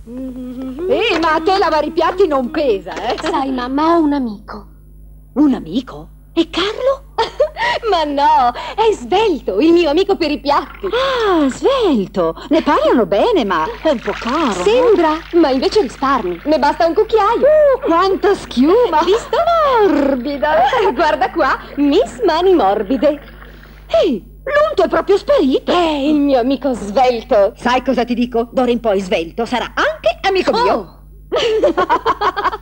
Ma a te lavare i piatti non pesa, eh? Sai, mamma, ho un amico. Un amico? E Carlo? Ma no, è Svelto, il mio amico per i piatti. Ah, Svelto. Ne parlano bene, ma è un po' caro. Sembra, ma invece risparmi. Ne basta un cucchiaio. Quanta schiuma! Visto? Morbida. Guarda qua, Miss Mani Morbide. Ehi, l'unto è proprio sparito. Il mio amico Svelto. Sai cosa ti dico? D'ora in poi Svelto sarà anche amico mio.